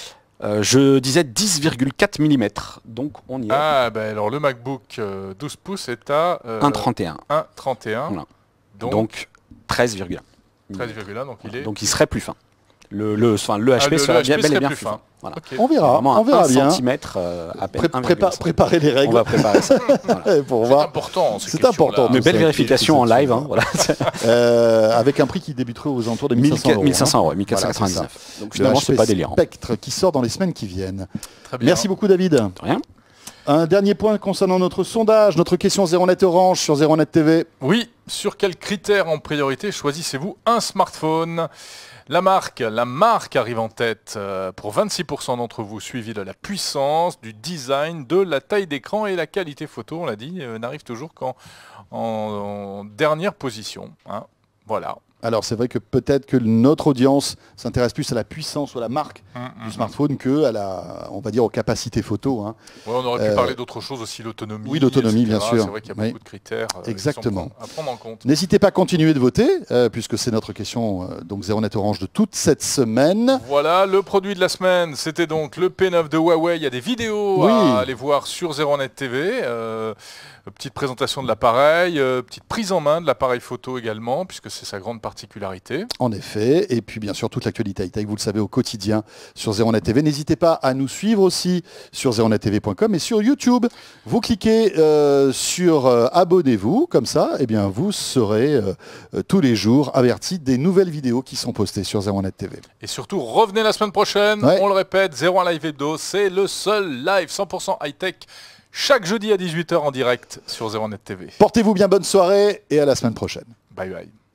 Speaker 7: Je disais 10,4 mm, donc on y est.
Speaker 2: Ah, ben alors le MacBook 12 pouces est à
Speaker 7: 1,31.
Speaker 2: 1,31.
Speaker 7: Voilà.
Speaker 2: Donc,
Speaker 7: Donc 13,1.
Speaker 2: 13,1, donc il est...
Speaker 7: Donc il serait plus fin. Le HP
Speaker 2: le
Speaker 7: serait
Speaker 2: HP
Speaker 7: bel et
Speaker 2: serait
Speaker 7: bien
Speaker 2: plus
Speaker 7: plus fin.
Speaker 2: fin.
Speaker 7: Voilà.
Speaker 2: Ok.
Speaker 1: On verra,
Speaker 7: Vraiment
Speaker 1: on verra
Speaker 7: 1
Speaker 1: bien.
Speaker 7: centimètre à peine 1,5.
Speaker 1: Préparez les
Speaker 7: On
Speaker 1: règles
Speaker 7: va préparer ça. Voilà.
Speaker 1: pour
Speaker 2: C'est
Speaker 1: voir.
Speaker 2: important. ces
Speaker 1: C'est
Speaker 2: questions-là.
Speaker 1: important.
Speaker 7: Mais
Speaker 1: Tout
Speaker 7: belle
Speaker 1: ça,
Speaker 7: vérification en
Speaker 1: toutes ces
Speaker 7: live. Hein, voilà.
Speaker 1: Avec un prix qui débuterait aux alentours de 1500 euros.
Speaker 7: 1500 euros,
Speaker 1: Voilà,
Speaker 7: 1499.
Speaker 1: c'est
Speaker 7: Donc
Speaker 1: Le
Speaker 7: finalement c'est
Speaker 1: HP
Speaker 7: pas délirant.
Speaker 1: Spectre qui sort dans les semaines qui viennent.
Speaker 2: Très bien.
Speaker 1: Merci beaucoup David.
Speaker 7: Rien.
Speaker 1: Un dernier point concernant notre sondage, notre question Zero Net Orange sur Zero Net TV.
Speaker 2: Oui, sur quels critères en priorité choisissez-vous un smartphone ? La marque arrive en tête pour 26% d'entre vous, suivi de la puissance, du design, de la taille d'écran et la qualité photo, on l'a dit, n'arrive toujours en dernière position. Hein. Voilà.
Speaker 1: Alors c'est vrai que peut-être que notre audience s'intéresse plus à la puissance ou à la marque du smartphone que à la, on va dire, aux capacités photo. Hein.
Speaker 2: Ouais, on aurait pu parler d'autre chose aussi, l'autonomie.
Speaker 1: Oui, l'autonomie,
Speaker 2: etc.
Speaker 1: bien sûr.
Speaker 2: C'est vrai qu'il y a
Speaker 1: Oui.
Speaker 2: beaucoup de critères
Speaker 1: Exactement.
Speaker 2: à prendre en compte.
Speaker 1: N'hésitez pas à continuer de voter, puisque c'est notre question donc Zero Net Orange de toute cette semaine.
Speaker 2: Voilà, le produit de la semaine, c'était donc le P9 de Huawei. Il y a des vidéos
Speaker 1: Oui.
Speaker 2: à aller voir sur Zero Net TV. Petite présentation de l'appareil, petite prise en main de l'appareil photo également, puisque c'est sa grande particularité.
Speaker 1: En effet, et puis bien sûr toute l'actualité high-tech, vous le savez, au quotidien sur Zero Net TV. N'hésitez pas à nous suivre aussi sur zeronettv.com et sur YouTube. Vous cliquez sur abonnez-vous, comme ça, eh bien, vous serez tous les jours avertis des nouvelles vidéos qui sont postées sur Zero Net TV.
Speaker 2: Et surtout, revenez la semaine prochaine.
Speaker 1: Ouais.
Speaker 2: On le répète, 01 Live Hebdo, c'est le seul live 100% high-tech chaque jeudi à 18h en direct sur Zero Net TV.
Speaker 1: Portez-vous bien, bonne soirée et à la semaine prochaine.
Speaker 2: Bye bye.